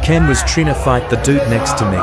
Ken was trying to fight the dude next to me.